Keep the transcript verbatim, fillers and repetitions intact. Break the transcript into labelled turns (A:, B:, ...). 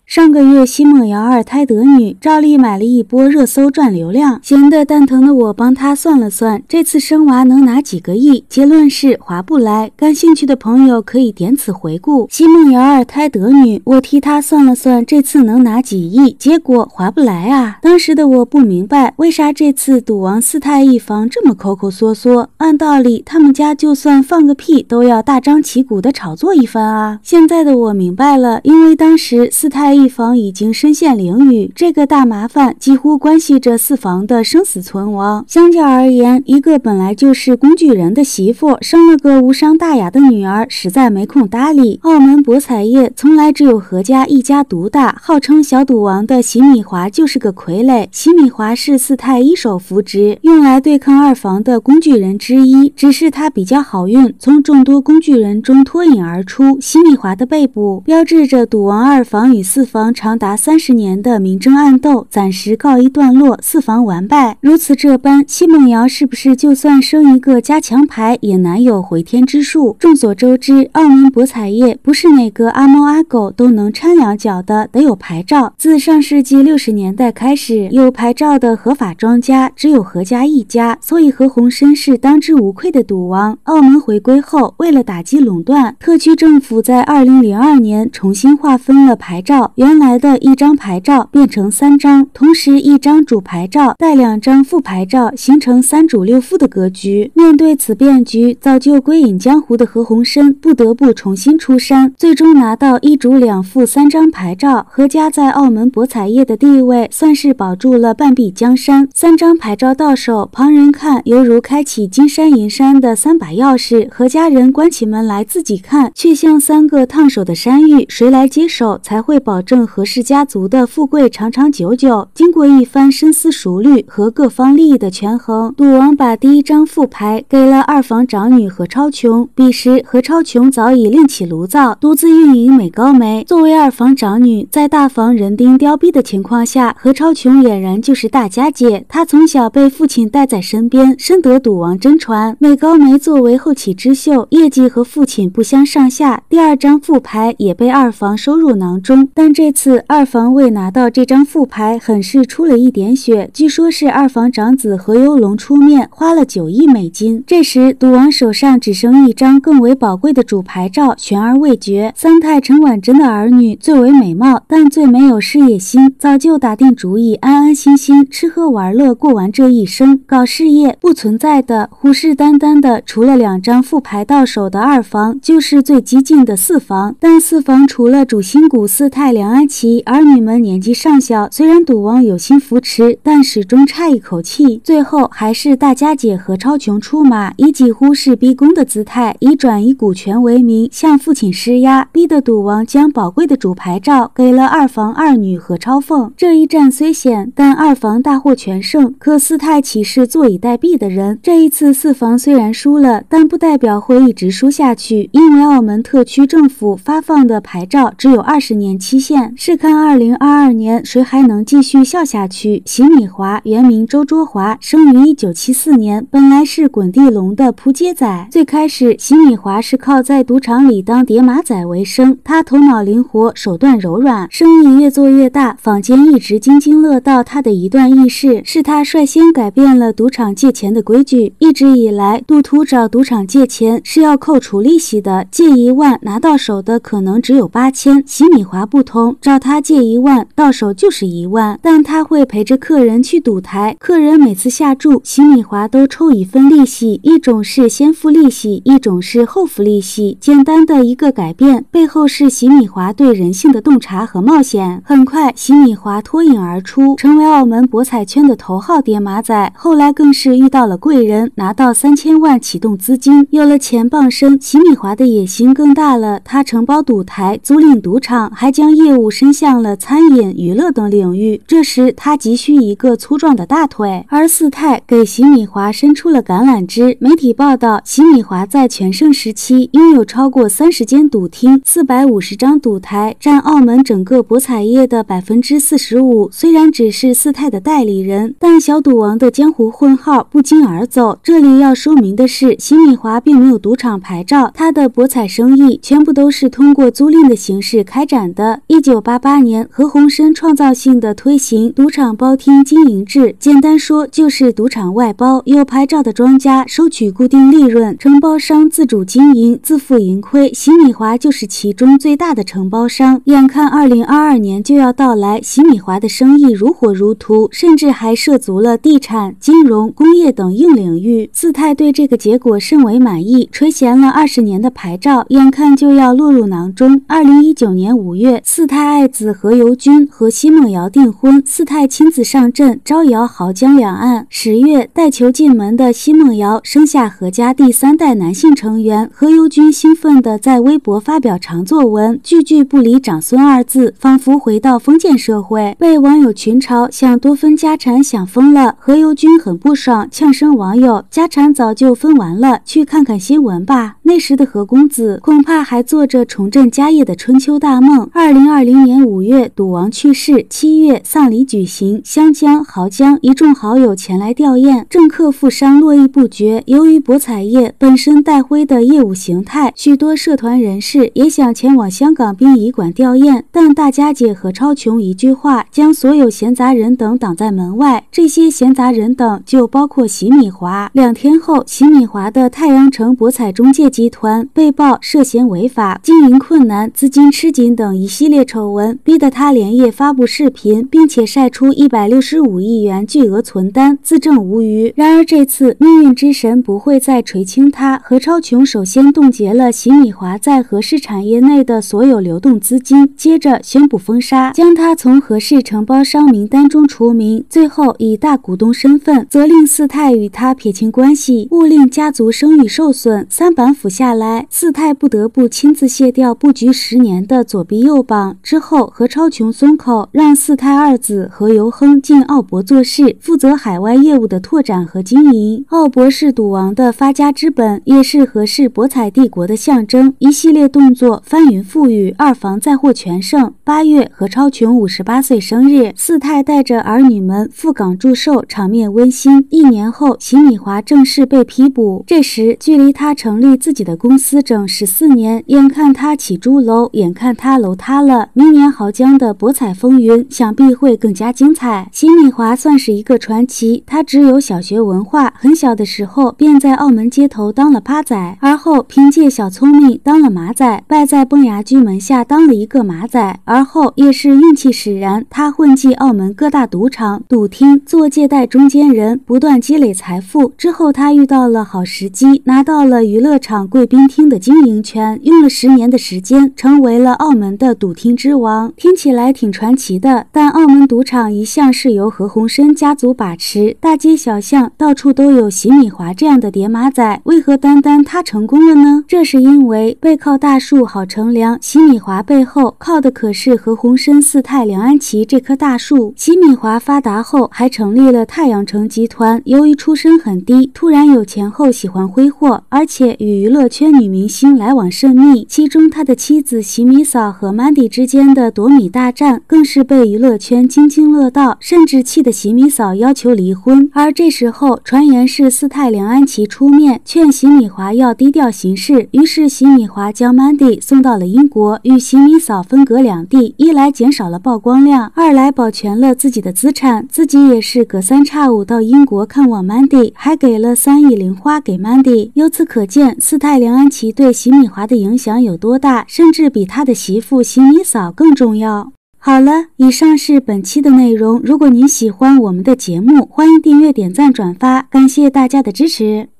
A: 上个月奚梦瑶二胎得女，照例买了一波热搜赚流量。闲得蛋疼的我帮她算了算，这次生娃能拿几个亿？结论是划不来。感兴趣的朋友可以点此回顾。奚梦瑶二胎得女，我替她算了算，这次能拿几亿？结果划不来啊！当时的我不明白，为啥这次赌王四太一房这么抠抠缩缩？按道理他们家就算放个屁都要大张旗鼓的炒作一番啊！现在的我明白了，因为当时四太一房已经身陷囹圄，这个大麻烦几乎关系着四房的生死存亡。相较而言，一个本来就是工具人的媳妇生了个无伤大雅的女儿，实在没空搭理。澳门博彩业从来只有何家一家独大，号称小赌王的席米华就是个傀儡。席米华是四太一手扶植，用来对抗二房的工具人之一，只是他比较好运，从众多工具人中脱颖而出。席米华的被捕，标志着赌王二房与四房长达三十年的明争暗斗暂时告一段落，四房完败。如此这般，奚梦瑶是不是就算生一个加强牌也难有回天之术？众所周知，澳门博彩业不是哪个阿猫阿狗都能掺两脚的，得有牌照。自上世纪六十年代开始，有牌照的合法庄家只有何家一家，所以何鸿燊是当之无愧的赌王。澳门回归后，为了打击垄断，特区政府在二零零二年重新划分了牌照，原来的一张牌照变成三张，同时一张主牌照带两张副牌照，形成三主六副的格局。面对此变局，早就归隐江湖的何鸿燊不得不重新出山，最终拿到一主两副三张牌照。何家在澳门博彩业的地位算是保住了半壁江山。三张牌照到手，旁人看犹如开启金山银山的三把钥匙，何家人关起门来自己看，却像三个烫手的山芋，谁来接手才会保证何氏家族的富贵长长久久？经过一番深思熟虑和各方利益的权衡，赌王把第一张副牌给了二房长女何超琼。彼时何超琼早已另起炉灶，独自运营美高梅。作为二房长女，在大房人丁凋敝的情况下，何超琼俨然就是大家姐。她从小被父亲带在身边，深得赌王真传。美高梅作为后起之秀，业绩和父亲不相上下，第二张副牌也被二房收入囊中。但这次二房为拿到这张副牌，很是出了一点血，据说是二房长子何猷龙出面花了九亿美金。这时赌王手上只剩一张更为宝贵的主牌照，悬而未决。三太陈婉珍的儿女最为美貌，但最没有事业心，早就打定主意安安心心吃喝玩乐过完这一生，搞事业不存在的。虎视眈眈的除了两张副牌到手的二房，就是最激进的四房。但四房除了主心骨四太梁安琪，儿女们年纪尚小，虽然赌王有心扶持，但始终差一口气。最后还是大家姐何超琼出马，以几乎是逼宫的姿态，以转移股权为名向父亲施压，逼得赌王将宝贵的主牌照给了二房二女何超凤。这一战虽险，但二房大获全胜，可四太岂是坐以待毙的人？这一次四房虽然输了，但不代表会一直输下去，因为澳门特区政府发放的牌照只有二十年期限，是看二零二二年谁还能继续笑下去。席米华原名周卓华，生于一九七四年，本来是滚地龙的扑街仔。最开始席米华是靠在赌场里当叠马仔为生，他头脑灵活，手段柔软，生意越做越大，坊间一直津津乐道他的一段轶事，是他率先改变了赌场借钱的规矩。一直以来，赌徒找赌场借钱是要扣除利息的，借一万拿到手的可能只有八千。席米华不同，找他借一万到手就是一万，但他会陪着客人去赌台，客人每次下注，席米华都抽一份利息，一种是先付利息，一种是后付利息。简单的一个改变，背后是席米华对人性的洞察和冒险。很快，席米华脱颖而出，成为澳门博彩圈的头号叠马仔。后来更是遇到了贵人，拿到三千万启动资金，有了钱傍身，席米华的野心更大了。他承包赌台，租赁赌场，还将业务伸向了餐饮、娱乐等领域。这时他急需一个粗壮的大腿，而四太给席米华伸出了橄榄枝。媒体报道，席米华在全盛时期拥有超过三十间赌厅，四百五十张赌台，占澳门整个博彩业的百分之四十五。虽然只是四太的代理人，但小赌王的江湖混号不胫而走。这里要说明的是，席米华并没有赌场牌照，他的博彩生意全部都是通过租赁的形式开展的。一一九八八年，何鸿燊创造性的推行赌场包厅经营制，简单说就是赌场外包，有牌照的庄家收取固定利润，承包商自主经营，自负盈亏。洗米华就是其中最大的承包商。眼看二零二二年就要到来，洗米华的生意如火如荼，甚至还涉足了地产、金融、工业等硬领域。四太对这个结果甚为满意，垂涎了二十年的牌照，眼看就要落入囊中。二零一九年五月，四太爱子何猷君和奚梦瑶订婚，四太亲自上阵招摇濠江两岸。十月，带球进门的奚梦瑶生下何家第三代男性成员，何猷君兴奋地在微博发表长作文，句句不离长孙二字，仿佛回到封建社会，被网友群嘲想多分家产想疯了。何猷君很不爽，呛声网友家产早就分完了，去看看新闻吧。那时的何公子恐怕还做着重振家业的春秋大梦。二零二零年五月，赌王去世，七月丧礼举行，湘江、濠江一众好友前来吊唁，政客富商络绎不绝。由于博彩业本身带灰的业务形态，许多社团人士也想前往香港殡仪馆吊唁，但大家姐何超琼一句话将所有闲杂人等挡在门外。这些闲杂人等就包括洗米华。两天后，洗米华的太阳城博彩中介集团被曝涉嫌违法、经营困难、资金吃紧等一系列丑闻，逼得他连夜发布视频，并且晒出一百六十五亿元巨额存单，自证无虞。然而这次命运之神不会再垂青他，何超琼首先冻结了洗米华在何氏产业内的所有流动资金，接着宣布封杀，将他从何氏承包商名单中除名，最后以大股东身份责令四太与他撇清关系，勿令家族声誉受损。三板斧下来，四太不得不亲自卸掉布局十年的左臂右膀。之后何超琼松口，让四太二子何猷亨进澳博做事，负责海外业务的拓展和经营。澳博是赌王的发家之本，也是何氏博彩帝国的象征。一系列动作翻云覆雨，二房再获全胜。八月，何超琼五十八岁生日，四太带着儿女们赴港祝寿，场面温馨。一年后，洗米华正式被批捕，这时距离他成立自己的公司整十四年，眼看他起朱楼，眼看他楼塌了。明年濠江的博彩风云想必会更加精彩。洗米华算是一个传奇，他只有小学文化，很小的时候便在澳门街头当了趴仔，而后凭借小聪明当了马仔，拜在崩牙驹门下当了一个马仔，而后也是运气使然，他混迹澳门各大赌场、赌厅，做借贷中间人，不断积累财富。之后他遇到了好时机，拿到了娱乐场贵宾厅的经营权，用了十年的时间，成为了澳门的赌厅之王。听起来挺传奇的，但澳门赌场一向是由何鸿燊家族把持，大街小巷到处都有洗米华这样的叠马仔，为何单单他成功了呢？这是因为背靠大树好乘凉，洗米华背后靠的可是何鸿燊四太梁安琪这棵大树。洗米华发达后还成立了太阳城集团，由于出身很低，突然有钱后喜欢挥霍，而且与娱乐圈女明星来往甚密，其中他的妻子洗米嫂和 Mandy 之间的夺米大战更是被娱乐圈津津乐道，甚至气得洗米嫂要求离婚。而这时候传言是四太梁安琪出面劝洗米华要低调行事，于是洗米华将 Mandy 送到了英国，与洗米嫂分隔两地，一来减少了曝光量，二来保全了自己的资产，自己也是隔三差五到英国看望 Mandy， 还给了三亿零花给 Mandy。 由此可见四太梁安琪对洗米华的影响有多大，甚至比他的媳妇洗米嫂更重要。好了，以上是本期的内容，如果您喜欢我们的节目，欢迎订阅、点赞、转发，感谢大家的支持。